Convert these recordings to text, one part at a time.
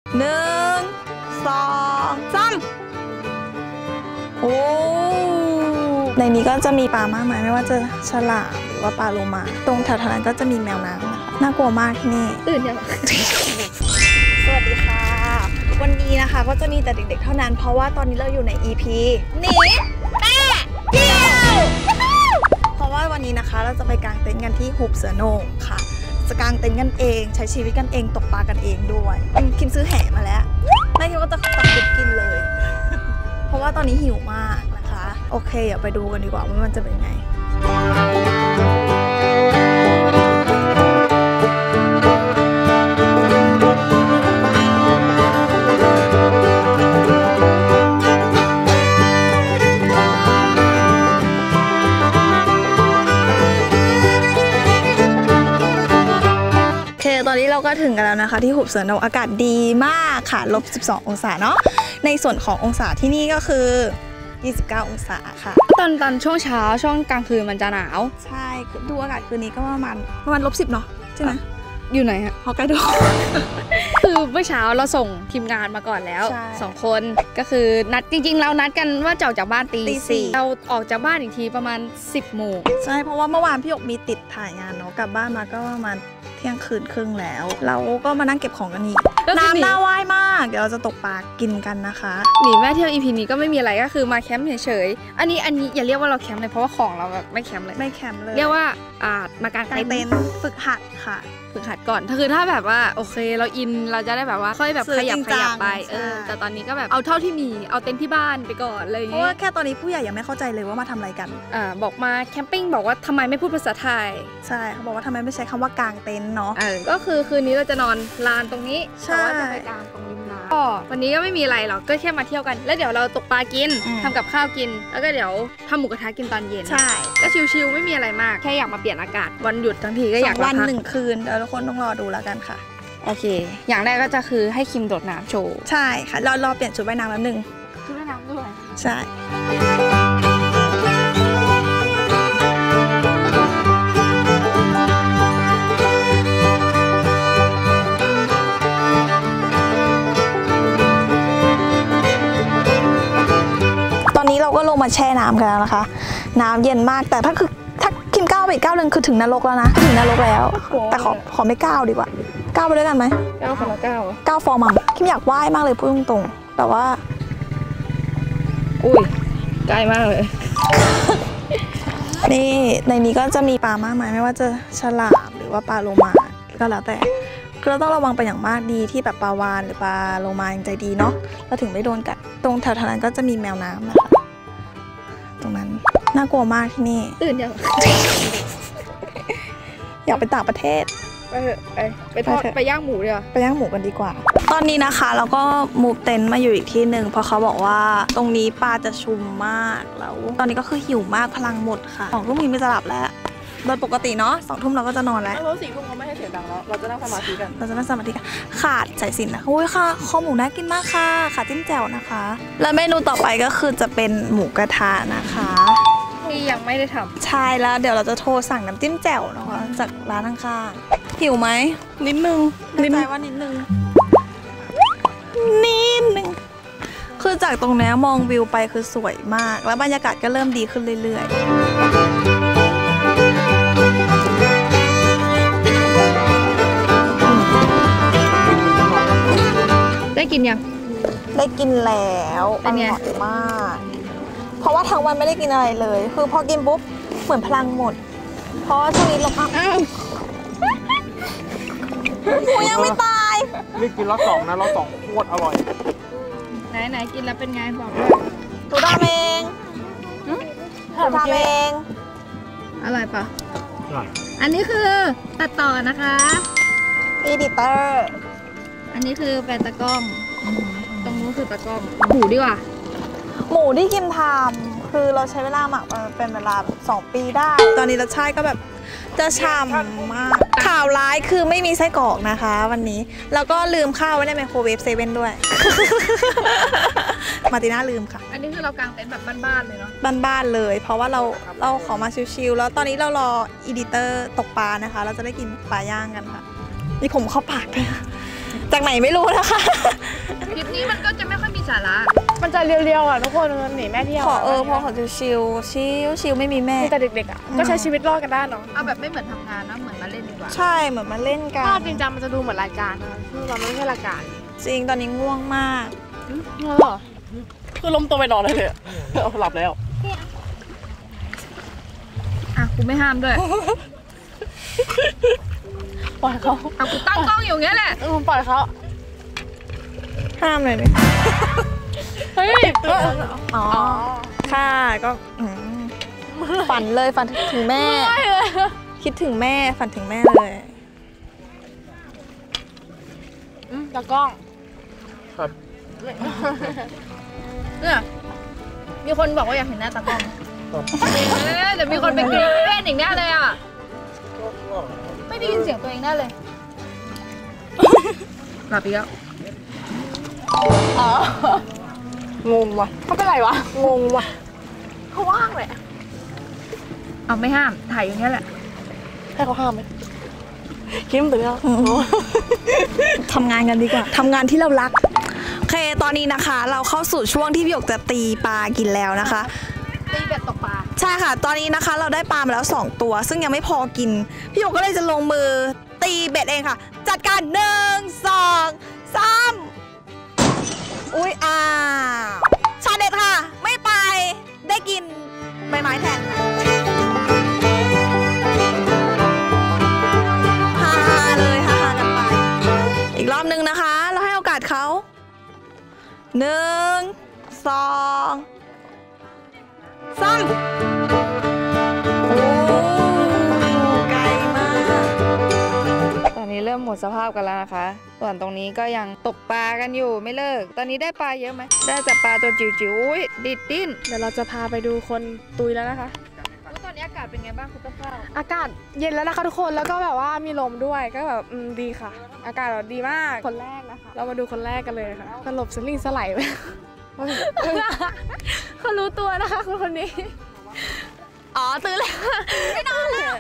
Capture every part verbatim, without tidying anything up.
หนึ่งสองสามโอ้ในนี้ก็จะมีปลามากมายไม่ว่าจะฉลามหรือว่าปลาโลมาตรงแถวๆนั้นก็จะมีแมวน้ำนะคะน่ากลัวมากที่นี่ตื่นยังสวัสดีค่ะวันนี้นะคะก็จะมีแต่เด็กๆเท่านั้นเพราะว่าตอนนี้เราอยู่ใน อี พี หนีแม่เที่ยวเพราะว่าวันนี้นะคะเราจะไปกางเต็นท์กันที่หุบเสือโหน่งค่ะจะกางเต็นท์กันเองใช้ชีวิตกันเองตกปลากันเองด้วยคิมซื้อแหมาแล้วไม่คิดว่าจะตักติดกินเลย เพราะว่าตอนนี้หิวมากนะคะโอเคเดี๋ยวไปดูกันดีกว่าว่ามันจะเป็นไงตอนนี้เราก็ถึงกันแล้วนะคะที่หุบเสือโหน่งอากาศดีมากค่ะลบสิบสององศาเนาะในส่วนขององศาที่นี่ก็คือยี่สิบเก้าองศาค่ะตอนตอนช่วงเช้าช่วงกลางคืนมันจะหนาวใช่ดูอากาศคืนนี้ก็ประมาณประมาณลบสิบเนาะใช่ไหมอยู่ไหนฮะฮอกไกโดคือเมื่อเช้าเราส่งทีมงานมาก่อนแล้วสองคนก็คือนัดจริงๆเรานัดกันว่าจะออกจากบ้านตีสี่เราออกจากบ้านอีกทีประมาณสิบโมงใช่เพราะว่าเมื่อวานพี่หยกมีติดถ่ายงานเนาะกลับบ้านมาก็ประมาณเที่ยงคืนครึ่งแล้วเราก็มานั่งเก็บของกันอีกน้ำน่าว่ายมากเดี๋ยวเราจะตกปลากินกันนะคะหนีแม่เที่ยว อี พี นี้ก็ไม่มีอะไรก็คือมาแคมป์เฉยๆอันนี้อันนี้อย่าเรียกว่าเราแคมป์เลยเพราะว่าของเราแบบไม่แคมป์เลยไม่แคมป์เลยเรียกว่าอ่ามากางเต็นท์ฝึกหัดค่ะฝึกหัดก่อนถ้าคือถ้าแบบว่าโอเคเราอินเราจะได้แบบว่าค่อยแบบขยับขยับไปเออแต่ตอนนี้ก็แบบเอาเท่าที่มีเอาเต็นท์ที่บ้านไปก่อนเลยเพราะว่าแค่ตอนนี้ผู้ใหญ่ยังไม่เข้าใจเลยว่ามาทำอะไรกันอ่าบอกมาแคมปิ้งบอกว่าทำไมไม่พูดภาษาไทยใช่เขาบอกว่าทำไมไม่ใช้คำว่ากางเต็นท์เนาะเออก็คือคืนนี้เราจะนอนลานตรงนี้แต่ว่าจะไปกางตรงริมน้ำก็วันนี้ก็ไม่มีอะไรหรอกก็แค่มาเที่ยวกันแล้วเดี๋ยวเราตกปลากินทำกับข้าวกินแล้วก็เดี๋ยวทำหมูกระทะกินตอนเย็นใช่ก็ชิลๆไม่มีอะไรมากแค่อยากมาเปลี่ยนอากาศวันหยุดทั้งทีก็อยากวันหนึ่งคืนเดี๋ยวทุกคนต้องรอดูแล้วกันค่ะโอเคอย่างแรกก็จะคือให้คิมโดดน้ำโชว์ใช่ค่ะรอรอเปลี่ยนชุดว่ายน้ำแล้วหนึ่งชุดว่ายน้ำด้วยใช่ตอนนี้เราก็ลงมาแช่น้ำกันแล้วนะคะน้ำเย็นมากแต่ถ้าคือถ้าคิมก้าวไปอีกก้าวหนึ่งคือถึงนรกแล้วนะถึงนรกแล้วแต่ขอขอไม่ก้าวดีกว่าก้าวไปด้วยกันไหมก้าวคนละก้าวก้าวฟอร์มัมคิมอยากว่ายมากเลยพูดตรงๆแต่ว่าอุ้ยใกล้มากเลยนี่ในนี้ก็จะมีปลามากมายไม่ว่าจะฉลามหรือว่าปลาโลมาก็แล้วแต่เราต้องระวังไปอย่างมากดีที่แบบปลาวาฬหรือปลาโลมายังใจดีเนาะเราถึงไม่โดนกัดตรงแถวๆนั้นก็จะมีแมวน้ำนะคะตรงนั้นน่ากลัวมากที่นี่ตื่นยังอยากไปต่างประเทศไปเถอะไปไปทอดไปย่างหมูเดี๋ยวไปย่างหมูกันดีกว่าตอนนี้นะคะเราก็มูฟเต็นท์มาอยู่อีกที่หนึ่งเพราะเขาบอกว่าตรงนี้ปลาจะชุมมากแล้วตอนนี้ก็คือหิวมากพลังหมดค่ะสองทุ่มมีไม่จะหลับแล้วโดยปกติเนาะสองทุ่มเราก็จะนอนแล้วเพราะสี่ทุ่มเขาไม่ให้เสียงดังแล้วเราจะนั่งสมาธิกันเราจะนั่งสมาธิกันขาดสายสิญจน์นะโอ้ยค่ะคอหมูน่ากินมากค่ะขาจิ้มแจ่วนะคะแล้วเมนูต่อไปก็คือจะเป็นหมูกระทะนะคะที่ยังไม่ได้ทำใช่แล้วเดี๋ยวเราจะโทรสั่งน้ำจิ้มแจ่วนะคะจากร้านข้างๆหิวไหมนิดนึงนิดใจว่านิดนึงนิดนึงคือจากตรงนี้มองวิวไปคือสวยมากแล้วบรรยากาศก็เริ่มดีขึ้นเรื่อยๆได้กินยังได้กินแล้วอร่อยมากเพราะว่าทั้งวันไม่ได้กินอะไรเลยคือพอกินปุ๊บเหมือนพลังหมดเพราะช่วงนี้ลมอ้าวหมูยังไม่ตายนี่กินรอบสองนะรอบสองโคตรอร่อยไหนไหนกินแล้วเป็นไงบอกด้วยตูทำเองตูทำเองอร่อยปะอันนี้คือตัดต่อนะคะอีดิเตอร์อันนี้คือแฟนตะกล้องตรงนู้นคือตะกล้องหมูดีกว่าหมูที่คิมทำคือเราใช้เวลาหมักเป็นเวลาสองปีได้ตอนนี้รสชาติก็แบบจะฉ่ำมากข่าวร้ายคือไม่มีไส้กรอกนะคะวันนี้แล้วก็ลืมข้าวไว้ในไมโครเวฟเซเว่นด้วยมาติน่าลืมค่ะอันนี้คือเรากางเต็นท์แบบบ้านๆเลยเนาะบ้านๆเลยเพราะว่าเราเราขอมาชิลๆแล้วตอนนี้เรารออีดิเตอร์ตกปลานะคะเราจะได้กินปลาย่างกันค่ะนี่ผมเข้าปากเลยจากไหนไม่รู้นะคะคลิปนี้มันก็จะไม่ค่อยมีสาระมันจะเรียวๆอ่ะทุกคนมันหนีแม่เที่ยวขอเออพอขอชิวชิวชิวชิวไม่มีแม่แต่เด็กๆอ่ะก็ใช้ชีวิตรอดกันได้เนาะเอาแบบไม่เหมือนทำงานนะเหมือนมาเล่นดีกว่าใช่เหมือนมาเล่นกันภาพจริงจังมันจะดูเหมือนรายการนะคือเราไม่ใช่รายการจริงตอนนี้ง่วงมากเงาคือล้มตัวไปนอนเลยเลยหลับแล้วอ่ะกูไม่ห้ามด้วยปล่อยเขาอ่ะกูตั้งกล้องอยู่อย่างเงี้ยแหละเออปล่อยเขาห้ามเลยดิเฮ้ยอ๋อค่ะก็อืมฝันเลยฝันถึงแม่ คิดถึงแม่ฝันถึงแม่เลยตากล้องครับเนี่ยมีคนบอกว่าอยากเห็นหน้าตากล้องเอ๊ะเดี๋ยวมีคนไปกรี๊ดเล่นอีกแน่เลยอ่ะไม่ได้ยินเสียงตัวเองแน่เลยหลับอีกแล้วงงว่ะเขาเป็นไรวะงงว่ะเขาว่างเลยเอาไม่ห้ามถ่ายอย่างเงี้ยแหละให้เขาห้ามไหมคิมตื่นแล้วทำงานกันดีกว่า ทำงานที่เรารัก โอเค ตอนนี้นะคะ เราเข้าสู่ช่วงที่พี่หยกจะตีปลากินแล้วนะคะตีเบ็ดตกปลาใช่ค่ะ ตอนนี้นะคะเราได้ปลามาแล้วสองตัว ซึ่งยังไม่พอกิน พี่หยกก็เลยจะลงมือตีเบ็ดเองค่ะ จัดการหนึ่งสองสามอุ้ยอ้าวชาเด็ดค่ะ ไม่ไป ได้กินใบไม้แทนฮ่าฮ่าเลยฮ่าฮ่ากันไป อีกรอบหนึ่งนะคะ เราให้โอกาสเขาหนึ่งสองสามโอ้ไกลมากตอนนี้เริ่มหมดสภาพกันแล้วนะคะ ส่วนตรงนี้ก็ยังตกปลากันอยู่ไม่เลิก ตอนนี้ได้ปลาเยอะไหม ได้แต่ปลาตัวจิ๋วๆอุ้ยดิดดิ้นเดี๋ยวเราจะพาไปดูคนตุยแล้วนะคะอุ๊ยตอนนี้อากาศเป็นไงบ้างคุณต้นข้าวอากาศเย็นแล้วนะคะทุกคนแล้วก็แบบว่ามีลมด้วยก็แบบอืมดีค่ะ อากาศแบบดีมากคนแรกนะคะ เรามาดูคนแรกกันเลยค่ะสลบสลิงสไลด์ไป เขารู้ตัวนะคะคนคนนี้อ๋อตื่นแล้ว ไม่นอนแล้ว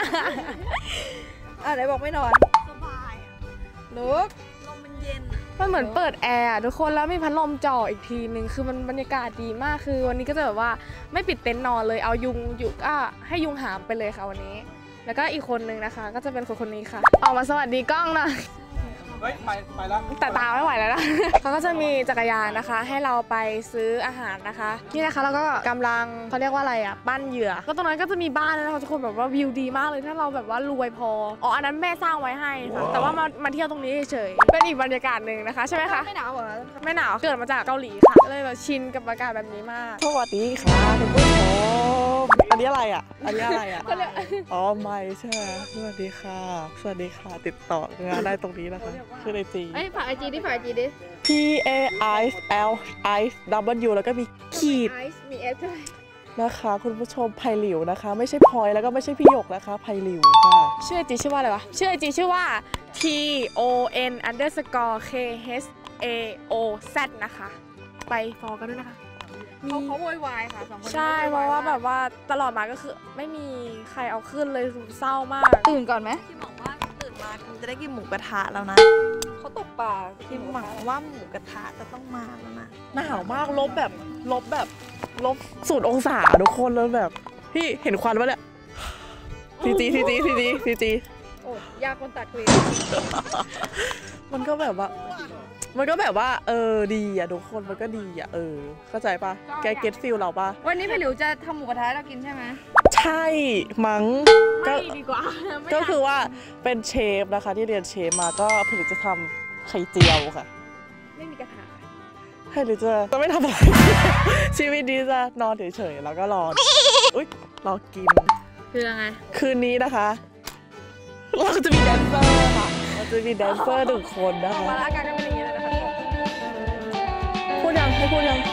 อ่ะไหนบอกไม่นอน สบายอ่ะลุกลมมันเย็นมันเหมือนเปิดแอร์อะทุกคนแล้วมีพัดลมจ่ออีกทีนึงคือมันบรรยากาศดีมากคือวันนี้ก็จะแบบว่าไม่ปิดเต็นท์นอนเลยเอายุงอยู่ก็ให้ยุงหามไปเลยค่ะวันนี้ แล้วก็อีกคนนึงนะคะ ก็จะเป็นคนคนนี้ค่ะ ออกมาสวัสดีกล้องหน่อยเฮ้ย ไปไปแล้วแต่ตาไม่ไหวแล้วนะ เขาก็จะมีจักรยานนะคะ ให้เราไปซื้ออาหารนะคะ นี่นะคะเราก็กำลังเขาเรียกว่าอะไรอ่ะปั้นเหยื่อก็ตรงนั้นก็จะมีบ้านนะคะทุกคนแบบว่าวิวดีมากเลยถ้าเราแบบว่ารวยพออ๋ออันนั้นแม่สร้างไว้ให้ค่ะแต่ว่ามามาเที่ยวตรงนี้เฉยๆเป็นอีกบรรยากาศหนึ่งนะคะใช่ไหมคะไม่หนาวเหรอไม่หนาวเกิดมาจากเกาหลีค่ะก็เลยแบบชินกับอากาศแบบนี้มากสวัสดีค่ะคุณผู้ชมอันนี้อะไรอ่ะ อันนี้อะไรอ่ะ อ๋อไม่ใช่ไหมสวัสดีค่ะ สวัสดีค่ะ ติดต่องานได้ตรงนี้นะคะชื่อไอจีไอ้ยฝากไอจีดิฝากไอจีดิ P A I L I W แล้วก็มีขีดไอซ์มีเอฟด้วยนะคะ คุณผู้ชมไพหลิวนะคะ ไม่ใช่พลอยแล้วก็ไม่ใช่พี่หยกนะคะไพหลิวค่ะชื่อไอจีชื่อว่าอะไรวะชื่อไอจีชื่อว่า T O N underscore K H A O Z นะคะไปฟอลกันด้วยนะคะเขาเขาโวยวายค่ะสองคนใช่เพราะว่าแบบว่าตลอดมาก็คือไม่มีใครเอาขึ้นเลยเศร้ามากตื่นก่อนไหมที่บอกว่าตื่นมาคุณจะได้กินหมูกระทะแล้วนะเขาตกปลาที่หวังว่าหมูกระทะจะต้องมาแล้วนะหนาวมากลบแบบลบแบบลบสูตรองศาทุกคนแล้วแบบ พี่เห็นควันปะเนี่ยซีจีซีจีซีจีซีจีโอ้ยากคนตัดคลิปมันก็แบบว่า มันก็แบบว่า เออดีอ่ะทุกคนมันก็ดีอ่ะเออ เข้าใจปะแกเก็ตฟิลเราปะวันนี้พี่หลิวจะทำหมูกระทะให้เรากินใช่ไหมใช่มั้งก็ไม่ดีกว่าก็คือว่าเป็นเชฟนะคะ ที่เรียนเชฟมาก็ผลิตจะทำไข่เจียวค่ะไม่มีกระทะให้หรือจะจะไม่ทำอะไร ชีวิตนี้จะนอนเฉยๆแล้วก็รออุ้ยรอกินคือยังไงคืนนี้นะคะ เราจะมีแดนเซอร์ค่ะเราจะมีแดนเซอร์หนึ่งคนนะคะมาแล้วอาการก็เป็นอย่างนี้เลยนะคะพูดยังให้พูดยัง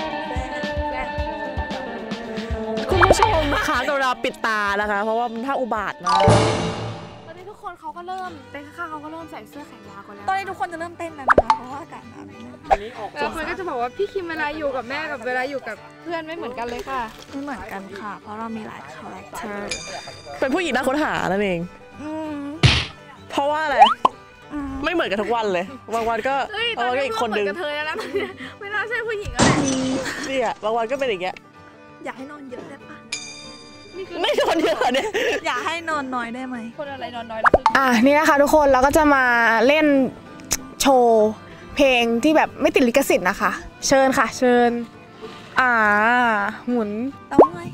คุณผู้ชมคะกรุณาปิดตานะคะ เพราะว่ามันถ้าอุบาทมากตอนนี้ทุกคนเขาก็เริ่มเต้นข้างๆเขาก็เริ่มใส่เสื้อแขนยาวกันแล้วตอนนี้ทุกคนจะเริ่มเต้นแล้วนะคะ เพราะว่าอากาศหนาวนิดนึงอันนี้ออกแล้วคนก็จะบอกว่าพี่คิมเวลาอยู่กับแม่กับเวลาอยู่กับเพื่อนไม่เหมือนกันเลยค่ะไม่เหมือนกันค่ะ เพราะเรามีหลายคาแรคเตอร์เป็นผู้หญิงน่าค้นหานั่นเองอืมเพราะว่าอะไรอไม่เหมือนกันทุกวันเลยบางวันก็เฮ้ยตบาอง นวันก็นี้อีกคคน นเหมืนึอนงกับเธอแล้วนะไม่น่าใช่ผู้หญิงอะไรเนี่ยบางวันก็เป็นอย่างเงี้ยอยากให้นอนเยอะได้ปะนี่คือไม่นอนเยอะเนี่ยอยากให้นอนน้อยได้ไหมคนอะไรนอนน้อยแล้วคืออ่ะนี่นะคะทุกคนเราก็จะมาเล่นโชว์เพลงที่แบบไม่ติดลิขสิทธิ์นะคะ เชิญค่ะ เชิญ อ่า หมุนเตาง่อย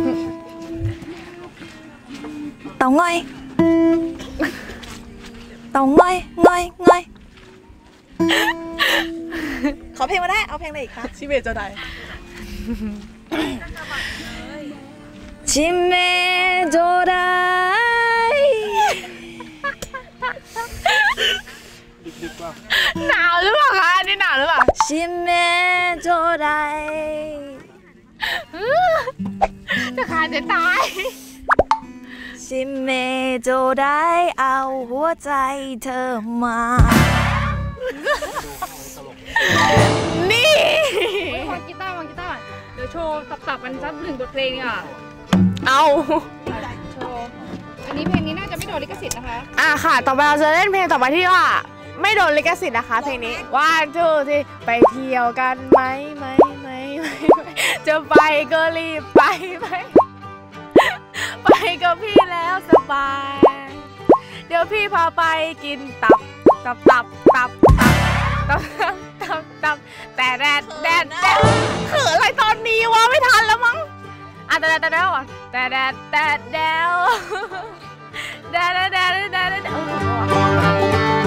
เตาง่อยเตาง่อยง่อยง่อยขอเพลงมาได้เอาเพลงอะไรอีกคะชิเบะเจ้าใดชิเมโจไดดึกๆว่าหนาวหรือเปล่าคะอันนี่หนาวหรือเปล่าชิเมโจไดจะขาดจะตายชิเมโจไดเอาหัวใจเธอมานี่วางกีตาร์วางกีตาร์เดี๋ยวโชว์ตับๆมันสักหนึ่งบทเพลงอ่ะเอาโชว์อันนี้เพลงนี้น่าจะไม่โดนลิขสิทธิ์นะคะอ่ะค่ะ ต่อไปเราจะเล่นเพลงต่อไปที่ว่า ไม่โดนลิขสิทธิ์นะคะ เพลงนี้วันทูที่ไปเที่ยวกันไหมไหมไหมไหมจะไปก็รีบไปไหมไปกับพี่แล้วสบาย เดี๋ยวพี่พาไปกินตับตับตับตับตับตับตับตับแต่แดดแดดแดดเขินอะไรตอนนี้วะไม่ทันแล้วมั้งอ่ะแต่แดดแต่แดดอ่ะแต่แดดแต่แดดแดดแดดแดดแดดแดด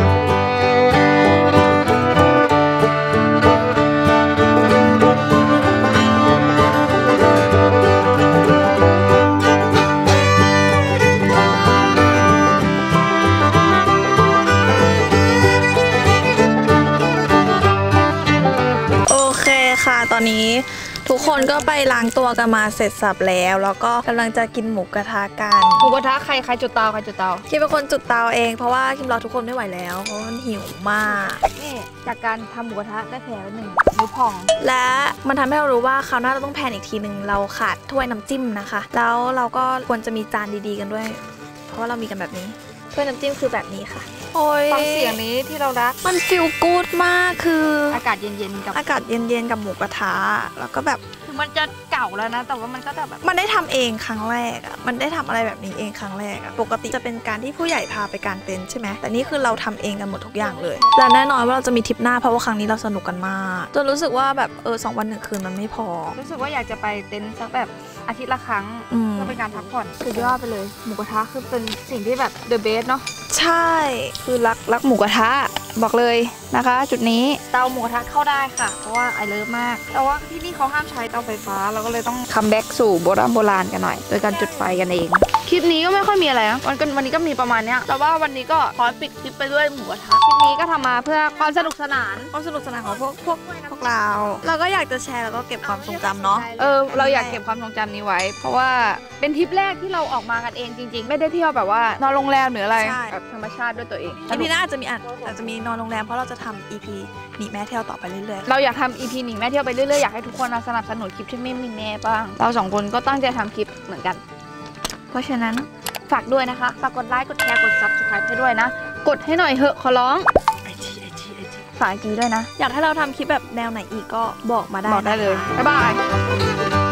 โอเคค่ะ ตอนนี้ทุกคนก็ไปล้างตัวกันมาเสร็จสับแล้ว แล้วก็กำลังจะกินหมูกระทะกันหมูกระทะใครใครจุดเตาใครจุดเตาคิมเป็นคนจุดเตาเองเพราะว่าคิมรอทุกคนไม่ไหวแล้วเพราะมันหิวมากนี่จากการทำหมูกระทะได้แผลหนึ่งนิ้วพองและมันทำให้เรารู้ว่าคราวหน้าเราต้องแพลนอีกทีหนึ่งเราขาดถ้วยน้ำจิ้มนะคะ แล้วเราก็ควรจะมีจานดีๆกันด้วย เพราะว่าเรามีกันแบบนี้ถ้วยน้ำจิ้มคือแบบนี้ค่ะโอ้ยฟังเสียงนี้ที่เรารักมันฟิลกู๊ดมากคืออากาศเย็นๆกับอากาศเย็นๆกับหมูกระทะแล้วก็แบบคือมันจะเก่าแล้วนะ แต่ว่ามันก็จะแบบมันได้ทำเองครั้งแรกอะมันได้ทำอะไรแบบนี้เองครั้งแรกอะปกติจะเป็นการที่ผู้ใหญ่พาไปกางเต็นท์ใช่ไหมแต่นี่คือเราทำเองกันหมดทุกอย่างเลยและแน่นอนว่าเราจะมีทริปหน้าเพราะว่าครั้งนี้เราสนุกกันมากจนรู้สึกว่าแบบเออสองวันหนึ่งคืนมันไม่พอรู้สึกว่าอยากจะไปเต็นท์สักแบบอาทิตย์ละครั้งอืมเพื่อเป็นการพักผ่อนสุดยอดไปเลยหมูกระทะคือเป็นสิ่งที่แบบเดอะเบสเนาะใช่คือรักรักหมูกระทะบอกเลยนะคะ จุดนี้เตาหมูกระทะเข้าได้ค่ะ เพราะว่าไอเลิฟมาก แต่ว่าที่นี่เขาห้ามใช้เตาไฟฟ้าเราก็เลยต้องคัมแบ็กสู่โบราณโบราณกันหน่อย โดยการจุดไฟกันเอง คลิปนี้ก็ไม่ค่อยมีอะไรนะวันกันวันนี้ก็มีประมาณเนี้ยแต่ว่าวันนี้ก็ขอปิดคลิปไปด้วยหมูกระทะคลิปนี้ก็ทำมาเพื่อความสนุกสนานความสนุกสนานของพวกพวกพวกเรา เราก็อยากจะแชร์แล้วก็เก็บความทรงจำเนาะเออเราอยากเก็บความทรงจำนี้ไว้ เพราะว่าเป็นทริปแรกที่เราออกมากันเองจริง ๆ ไม่ได้เที่ยวแบบว่านอนโรงแรมหรืออะไรแบบธรรมชาติด้วยตัวเองอีพีหน้าอาจจะมีอาจอาจจะมีนอนโรงแรมเพราะเราจะทำ อี พี หนีแม่เที่ยวต่อไปเรื่อยๆเราอยากทำ อี พี หนีแม่เที่ยวไปเรื่อยๆอยากให้ทุกคนมาสนับสนุนคลิปที่ไม่มีแม่บ้างเราสองคนก็ตั้งใจทำคลิปเหมือนกัน เพราะฉะนั้นฝากด้วยนะคะฝากกดไลค์กดแชร์กด ซับสไครบ์ ให้ด้วยนะกดให้หน่อยเหอะขอร้องฝากอีกทีด้วยนะอยากให้เราทำคลิปแบบแนวไหนอีกก็บอกมาได้บอกได้เลยนะคะบ๊ายบาย